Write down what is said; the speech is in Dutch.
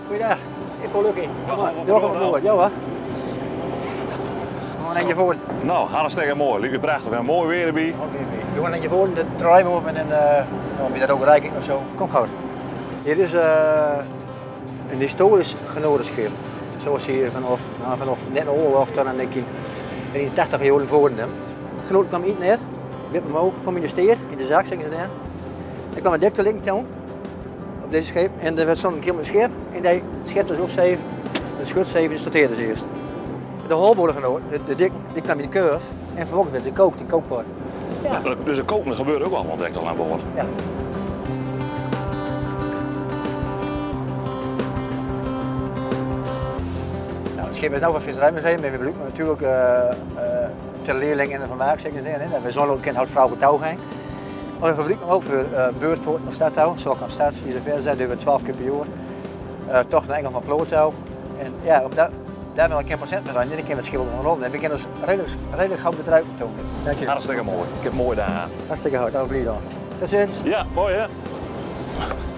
Goeiedag, ik ben Lucky. Welkom aboord. Ja hoor. Gewoon aan je voren. Nou, hartstikke mooi. Lieve prachtig. We hebben mooi weer erbij. We gaan aan je voren, de draai op en dan ben je dat ook rijking of zo. Kom gauw. Dit is een historisch genotenschip. Zoals hier vanaf net de oorlog tot aan de 80 jaar voor hem. Genoten kwam niet net, wip omhoog, kom in de steert, in de zak zeggen ze daar. Er kwam een dek te liggen toen, op deze schip. En er werd zo'n keer met een schip en die schip was ook zeven, de schutzeven sorteerde ze eerst. De holbolen genoten, de dik kwam in de curve en vervolgens werd ze gekookt in kookpot. Ja. Dus er koken gebeurt ook allemaal direct al aan boord. Ja. Nou, het schip is nu van Visserijmuseum, maar we gebruiken natuurlijk ter leerling en de vermaak zeggen ze erin. We zullen ook in houtvrouw touw gaan. Maar we gebruiken ook voor beurtvoort naar stadtouw, zoals aan stad, vice versa, doen we 12 keer per jaar. Toch naar Engels van plootouw. En ja, daar wil ik 1% mee doen, en dan kunnen we schilderen van rond. En we kunnen dus redelijk gauw bedrijf tonen. Dank je. Hartstikke mooi. Ik heb mooi daar. Hartstikke hard, dat ben je dan. Tot ziens. Ja, mooi hè.